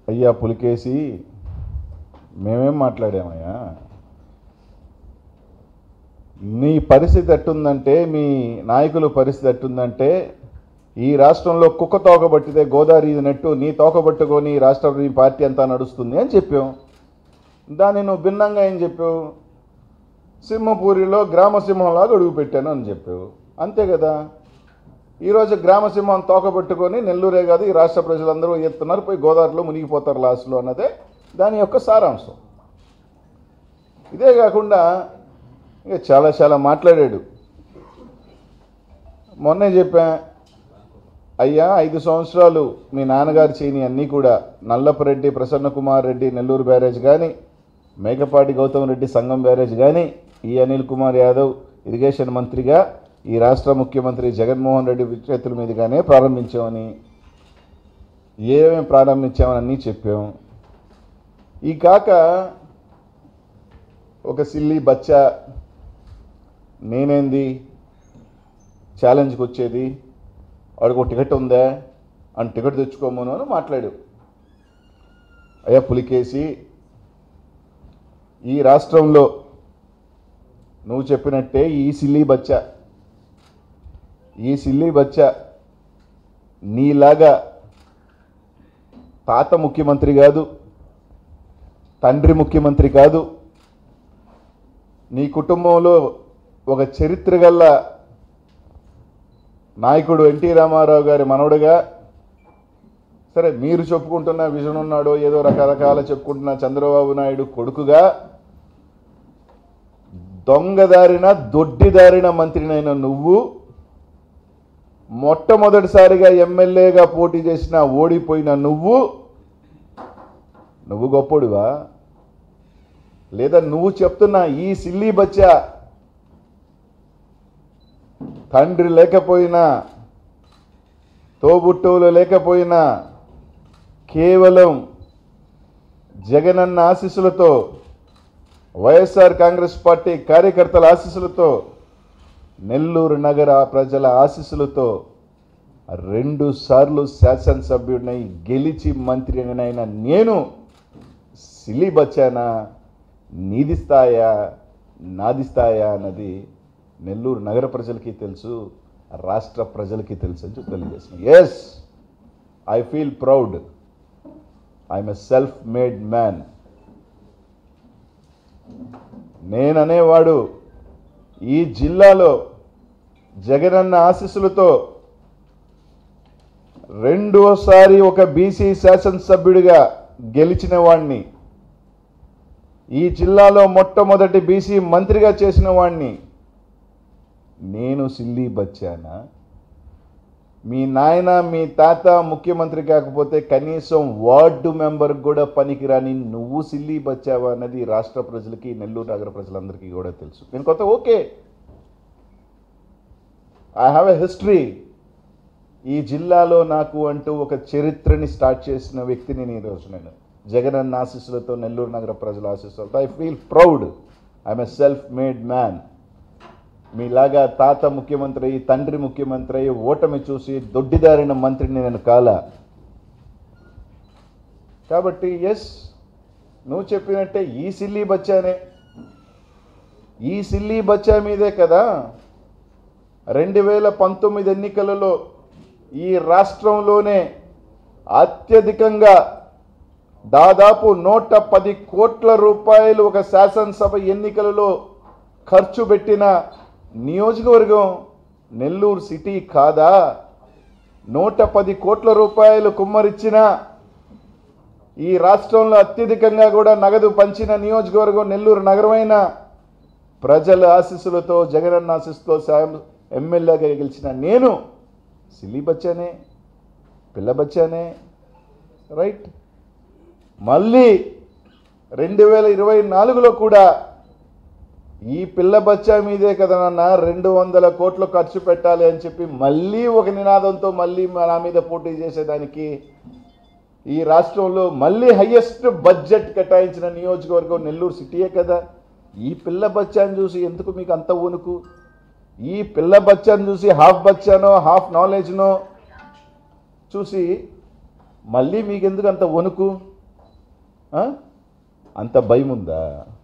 అయ్యా పులికేసి మేమేం మాట్లాడామయ్యా? నీ పరిస్థితి ఎట్టుందంటే, మీ నాయకుల పరిస్థితి ఎట్టుందంటే, ఈ రాష్ట్రంలో కుక్క తోకబట్టితే గోదావరి నెట్టు నీ తోకబట్టుకొని రాష్ట్ర నీ పార్టీ అంతా నడుస్తుంది అని చెప్పాం. దాన్ని నువ్వు భిన్నంగా ఏం చెప్పావు? సింహపూరిలో గ్రామసింహంలాగా అడుగు పెట్టాను అని చెప్పావు. అంతే కదా. ఈరోజు గ్రామసింహం తోకబట్టుకొని నెల్లూరే కాదు ఈ రాష్ట్ర ప్రజలందరూ ఎత్తున్నారు, పోయి గోదావరిలో మునిగిపోతారు లాస్ట్లో అన్నదే దాని యొక్క సారాంశం. ఇదే కాకుండా ఇక చాలా చాలా మాట్లాడాడు. మొన్నే చెప్పా, అయ్యా 5 సంవత్సరాలు మీ నాన్నగారు చేయని అన్నీ కూడా నల్లపరెడ్డి ప్రసన్న కుమార్ రెడ్డి నెల్లూరు బ్యారేజ్ కానీ, మేకపాటి గౌతమ్ రెడ్డి సంగం బ్యారేజ్ కానీ, ఈ అనిల్ కుమార్ యాదవ్ ఇరిగేషన్ మంత్రిగా ఈ రాష్ట్ర ముఖ్యమంత్రి జగన్మోహన్ రెడ్డి చేతుల మీదుగానే ప్రారంభించామని, ఏమేమి ప్రారంభించామని అన్నీ చెప్పాం. ఈ కాక ఒక సిల్లీ బచ్చా నేనేంది ఛాలెంజ్కి వచ్చేది, వాడికి ఒక టికెట్ ఉందా అని టికెట్ తెచ్చుకోమను అని మాట్లాడు. అయ్యా పులికేసి, ఈ రాష్ట్రంలో నువ్వు చెప్పినట్టే ఈ సిల్లీ బచ్చా నీలాగా తాత ముఖ్యమంత్రి కాదు, తండ్రి ముఖ్యమంత్రి కాదు, నీ కుటుంబంలో ఒక చరిత్ర గల్ల నాయకుడు ఎన్టీ రామారావు గారి మనవడుగా, సరే మీరు చెప్పుకుంటున్న విజన్ ఉన్నాడో ఏదో రకరకాల చెప్పుకుంటున్న చంద్రబాబు నాయుడు కొడుకుగా దొంగదారిన దొడ్డిదారిన మంత్రినైన నువ్వు మొట్టమొదటిసారిగా ఎమ్మెల్యేగా పోటీ చేసిన ఓడిపోయిన నువ్వు గొప్పోడివా? లేదా నువ్వు చెప్తున్న ఈ సిల్లీ బచ్చా తండ్రి లేకపోయినా, తోబుట్టువులు లేకపోయినా, కేవలం జగనన్న ఆశీస్సులతో, వైఎస్ఆర్ కాంగ్రెస్ పార్టీ కార్యకర్తల ఆశీస్సులతో, నెల్లూరు నగర ప్రజల ఆశీస్సులతో 2 సార్లు శాసనసభ్యుడినై గెలిచి మంత్రినైనా నేను సిల్లీ బచ్చానా, నీది స్థాయా నాది స్థాయా అన్నది నెల్లూరు నగర ప్రజలకి తెలుసు, రాష్ట్ర ప్రజలకి తెలుసు అని చెప్పి తెలియజేస్తున్నాను. Yes, I feel proud. I'm a self made man. నేననేవాడు ఈ జిల్లాలో జగనన్న ఆశీస్సులతో రెండోసారి ఒక బీసీ శాసనసభ్యుడిగా గెలిచిన వాణ్ణి, ఈ జిల్లాలో మొట్టమొదటి బీసీ మంత్రిగా చేసిన వాణ్ణి. నేను సిల్లీ బచ్చానా? మీ నాయన మీ తాత ముఖ్యమంత్రి కాకపోతే కనీసం వార్డు మెంబర్ కూడా పనికిరాని నువ్వు సిల్లీ బచ్చావా అన్నది రాష్ట్ర ప్రజలకి, నెల్లూరు నగర ప్రజలందరికీ కూడా తెలుసు. నేను కొత్త okay, I have a history. ఈ జిల్లాలో నాకు అంటూ ఒక చరిత్రని స్టార్ట్ చేసిన వ్యక్తిని ఈరోజు నేను జగనన్న ఆశీస్సులతో, నెల్లూరు నగర ప్రజల ఆశీస్సులతో I feel proud. I'm a self made man. మీలాగా తాత ముఖ్యమంత్రి, తండ్రి ముఖ్యమంత్రి ఓటమి చూసి దొడ్డిదారిన మంత్రిని నేను కాలా. కాబట్టి ఎస్, నువ్వు చెప్పినట్టే ఈ సిల్లీ బచ్చానే, ఈ సిల్లీ బచ్చా మీదే కదా 2019 ఎన్నికలలో ఈ రాష్ట్రంలోనే అత్యధికంగా దాదాపు 110 కోట్ల రూపాయలు ఒక శాసనసభ ఎన్నికలలో ఖర్చు పెట్టిన నియోజకవర్గం నెల్లూరు సిటీ కాదా? 110 కోట్ల రూపాయలు కుమ్మరిచ్చిన, ఈ రాష్ట్రంలో అత్యధికంగా కూడా నగదు పంచిన నియోజకవర్గం నెల్లూరు నగరమైన, ప్రజల ఆశీస్సులతో, జగనన్న ఆశీస్సులతో ఎమ్మెల్యేగా గెలిచిన నేను సిల్లీ బచ్చానే, పిల్ల బచ్చానే, రైట్? మళ్ళీ 2024లో కూడా ఈ పిల్ల బచ్చా మీదే కదా నాన్న 200 కోట్లు ఖర్చు పెట్టాలి అని చెప్పి మళ్ళీ ఒక నినాదంతో మళ్ళీ నా మీద పోటీ చేసేదానికి ఈ రాష్ట్రంలో మళ్ళీ హైయెస్ట్ బడ్జెట్ కేటాయించిన నియోజకవర్గం నెల్లూరు సిటీయే కదా. ఈ పిల్ల బచ్చాను చూసి ఎందుకు మీకు అంత వణుకు? ఈ పిల్ల బచ్చాను చూసి హాఫ్ బచ్చానో హాఫ్ నాలెడ్జ్నో చూసి మళ్ళీ మీకు ఎందుకు అంత వణుకు? అంత భయం ఉందా?